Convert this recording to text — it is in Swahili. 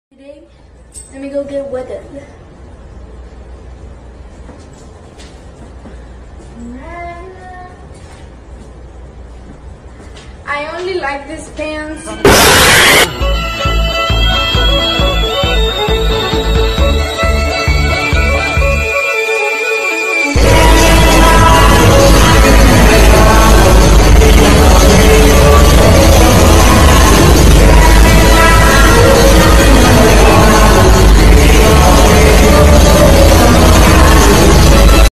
Today, let me go get weathered. I only like these pants.